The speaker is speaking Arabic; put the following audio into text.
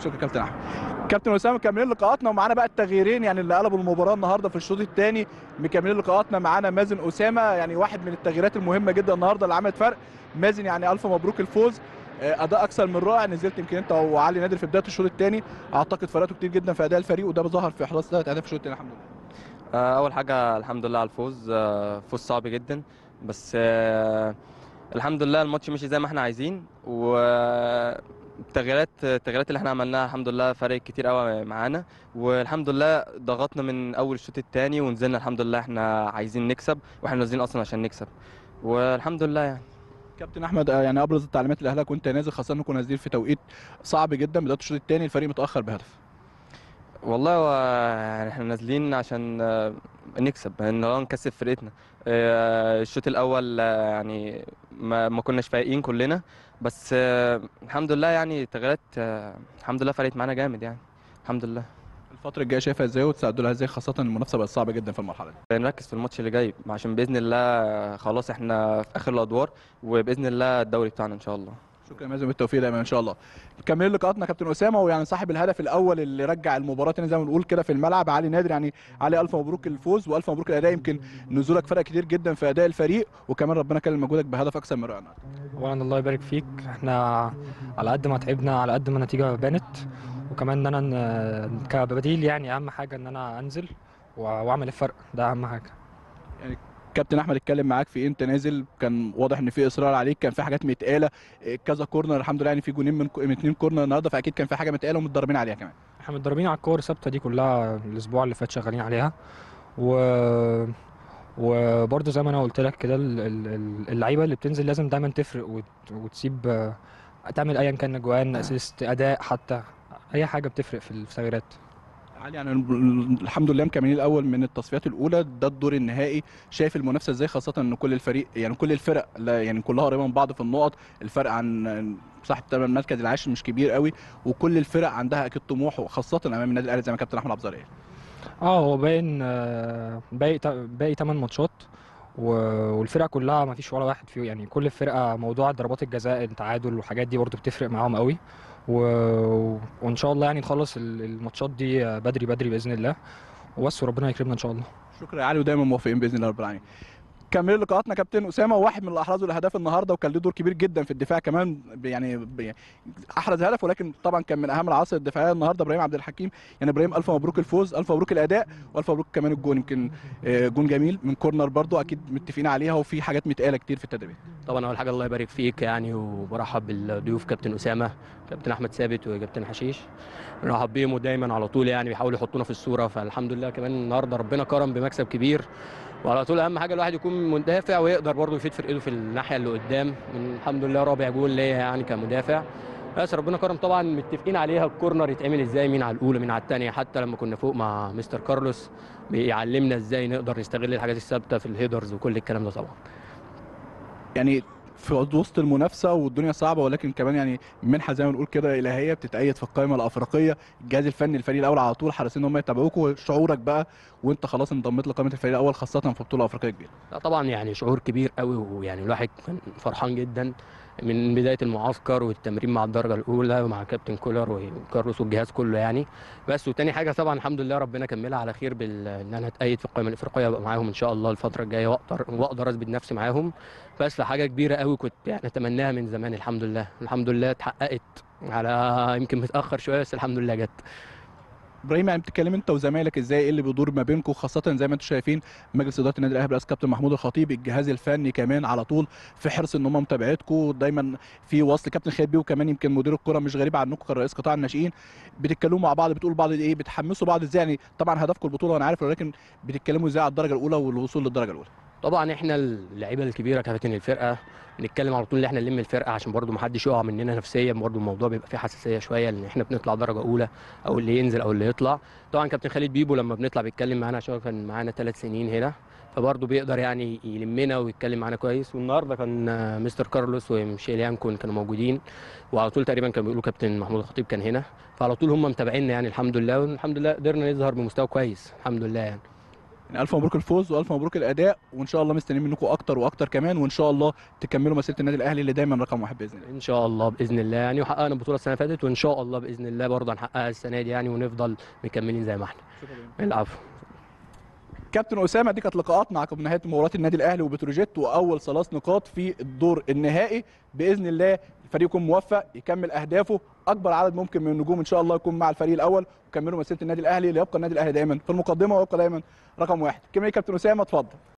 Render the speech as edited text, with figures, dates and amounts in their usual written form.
شكرا كابتن احمد. كابتن اسامه مكملين لقاءاتنا ومعانا بقى التغييرين يعني اللي قلبوا المباراه النهارده في الشوط الثاني. مكملين لقاءاتنا معانا مازن اسامه، يعني واحد من التغييرات المهمه جدا النهارده اللي عملت فرق. مازن يعني الف مبروك الفوز، اداء اكثر من رائع. نزلت يمكن انت وعلي نادر في بدايه الشوط الثاني، اعتقد فرقته كتير جدا في اداء الفريق وده ظهر في احراز 3 اهداف في الشوط الثاني. الحمد لله. اول حاجه الحمد لله على الفوز. فوز صعب جدا بس الحمد لله الماتش مشي زي ما احنا عايزين، التغييرات اللي احنا عملناها الحمد لله فرق كتير قوي معانا، والحمد لله ضغطنا من اول الشوط الثاني ونزلنا. الحمد لله احنا عايزين نكسب واحنا نازلين اصلا عشان نكسب، والحمد لله يعني. كابتن احمد، يعني ابرز التعليمات اللي اهلها كنت نازل، خاصه انكم نازلين في توقيت صعب جدا بدايه الشوط الثاني، الفريق متاخر بهدف. والله يعني احنا نازلين عشان نكسب، ان هو نكسب فرقتنا. الشوط الاول يعني ما كناش فايقين كلنا، بس الحمد لله يعني التغييرات الحمد لله فرقت معانا جامد يعني الحمد لله. الفتره الجايه شايفها ازاي وتساعدوا لها ازاي، خاصه المنافسه بقت صعبه جدا في المرحله دي؟ نركز في الماتش اللي جاي عشان باذن الله خلاص احنا في اخر الادوار، وباذن الله الدوري بتاعنا ان شاء الله. شكرا يا مازن، بالتوفيق دايما ان شاء الله. مكملين لقاءاتنا كابتن اسامه، ويعني صاحب الهدف الاول اللي رجع المباراه تاني زي ما بنقول كده في الملعب علي نادر. يعني علي الف مبروك الفوز والف مبروك الاداء، يمكن نزولك فرق كتير جدا في اداء الفريق، وكمان ربنا كلم مجهودك بهدف اكثر من رائع. اولا الله يبارك فيك، احنا على قد ما تعبنا على قد ما النتيجه بانت، وكمان ان انا كبديل يعني اهم حاجه ان انا انزل واعمل الفرق، ده اهم حاجه. يعني كابتن احمد اتكلم معاك في إيه؟ انت نازل كان واضح ان في اصرار عليك، كان في حاجات متقاله، كذا كورنر الحمد لله، يعني في جونين من 2 كورنر النهارده، فاكيد كان في حاجه متقاله ومتدربين عليها كمان. احنا متدربين على الكور الثابته دي كلها الاسبوع اللي فات، شغالين عليها و وبرضه زي ما انا قلت لك كده اللعيبه اللي بتنزل لازم دايما تفرق وتسيب، تعمل ايا كان اجوان اسيست اداء، حتى اي حاجه بتفرق في التغييرات. علي يعني الحمد لله مكملين الاول من التصفيات الاولى، ده الدور النهائي. شايف المنافسه ازاي، خاصه ان كل الفريق يعني كل الفرق يعني كلها قريبه من بعض في النقط، الفرق عن صاحب تمام المركز العاشر مش كبير قوي، وكل الفرق عندها اكيد طموح، وخاصه امام النادي الاهلي زي ما كابتن احمد عبد الظاهر. هو باين، باقي 8 ماتشات والفرقه كلها ما فيش ولا واحد فيه، يعني كل الفرقه موضوع ضربات الجزاء التعادل والحاجات دي برضو بتفرق معاهم قوي و... وان شاء الله يعني نخلص الماتشات دي بدري بدري باذن الله وبس، وربنا يكرمنا ان شاء الله. شكرا يا علي، ودايما موفقين باذن الله رب العالمين. كمل لقاءاتنا كابتن اسامه، واحد من اللي احرزوا الاهداف النهارده وكان له دور كبير جدا في الدفاع كمان، يعني احرز هدف، ولكن طبعا كان من اهم العناصر الدفاعيه النهارده ابراهيم عبد الحكيم. يعني ابراهيم الف مبروك الفوز، الف مبروك الاداء، والف مبروك كمان الجون. يمكن جون جميل من كورنر برضو، اكيد متفقين عليها، وفي حاجات متقاله كتير في التدريبات. طبعا اول حاجه الله يبارك فيك يعني، وبرحب بالضيوف كابتن اسامه، كابتن احمد ثابت وكابتن حشيش، نرحب بيهم ودايما على طول يعني بيحاولوا يحطونا في الصوره، فالحمد لله كمان النهارده ربنا كرم بمكسب كبير، وعلى طول اهم حاجه الواحد يكون مدافع ويقدر برضه يفيد فرقته في الناحيه اللي قدام. الحمد لله رابع جول ليا يعني كمدافع، بس ربنا كرم. طبعا متفقين عليها الكورنر يتعمل ازاي، مين على الاولى مين على الثانيه، حتى لما كنا فوق مع مستر كارلوس بيعلمنا ازاي نقدر نستغل الحاجات الثابته في الهيدرز وكل الكلام ده طبعا. يعني في وسط المنافسه والدنيا صعبه، ولكن كمان يعني منحه زي ما بنقول كده الهيه بتتأيد في القائمه الافريقيه. الجهاز الفني الفريق الاول على طول حريصين ان هم يتابعوكوا، وشعورك بقى وانت خلاص انضميت لقائمه الفريق الاول خاصه في بطوله افريقيه كبيره؟ لا طبعا يعني شعور كبير قوي، ويعني الواحد كان فرحان جدا من بدايه المعسكر والتمرين مع الدرجه الاولى ومع كابتن كولر وكارلوس والجهاز كله يعني. بس وتاني حاجه طبعا الحمد لله ربنا كملها على خير ان انا اتأيد في القائمه الافريقيه ابقى معاهم ان شاء الله الفتره الجايه، واقدر اثبت نفسي معاهم. بس حاجه كبيره قوي كنت يعني اتمناها من زمان، الحمد لله الحمد لله اتحققت، على يمكن متاخر شويه بس الحمد لله جت. ابراهيم، يعني بتتكلم انت وزمايلك ازاي، ايه اللي بيدور ما بينكم، خاصه زي ما انتم شايفين مجلس اداره النادي الاهلي برئاسه كابتن محمود الخطيب، الجهاز الفني كمان على طول في حرص ان هم متابعتكم دايما، في وصل كابتن خالد بيه، وكمان يمكن مدير الكره مش غريب عنكم كرئيس قطاع الناشئين، بتتكلموا مع بعض، بتقولوا لبعض ايه، بتحمسوا بعض ازاي؟ يعني طبعا هدفكم البطوله وانا عارف، ولكن بتتكلموا ازاي على الدرجه الاولى والوصول للدرجه الاولى؟ طبعا احنا اللعيبه الكبيره كابتن الفرقه بنتكلم على طول ان احنا نلم الفرقه عشان برضو ما حدش يقع مننا نفسيا، برضو الموضوع بيبقى فيه حساسيه شويه لان احنا بنطلع درجه اولى او اللي ينزل او اللي يطلع. طبعا كابتن خالد بيبو لما بنطلع بيتكلم معانا عشان كان معانا 3 سنين هنا، فبرضه بيقدر يعني يلمنا ويتكلم معانا كويس. والنهارده كان مستر كارلوس وميشيل يانكون كانوا موجودين، وعلى طول تقريبا كانوا بيقولوا كابتن محمود الخطيب كان هنا، فعلى طول هم متابعيننا يعني الحمد لله، والحمد لله قدرنا نظهر بمستوى كويس الحمد لله يعني. يعني الف مبروك الفوز والف مبروك الاداء، وان شاء الله مستنيين منكم اكتر واكتر كمان، وان شاء الله تكملوا مسيره النادي الاهلي اللي دايما رقم واحد باذن الله. ان شاء الله باذن الله يعني، وحققنا البطوله السنه اللي فاتت وان شاء الله باذن الله برضه هنحققها السنه دي يعني، ونفضل مكملين زي ما احنا. العفو. كابتن اسامه، دي كانت لقاءاتنا عقب نهايه مباراه النادي الاهلي وبتروجيت واول ثلاث نقاط في الدور النهائي. باذن الله الفريق يكون موفق يكمل اهدافه، اكبر عدد ممكن من النجوم ان شاء الله يكون مع الفريق الاول، وكملوا مسيره النادي الاهلي ليبقى النادي الاهلي دايما في المقدمه ويبقى دايما رقم واحد. كابتن اسامه اتفضل.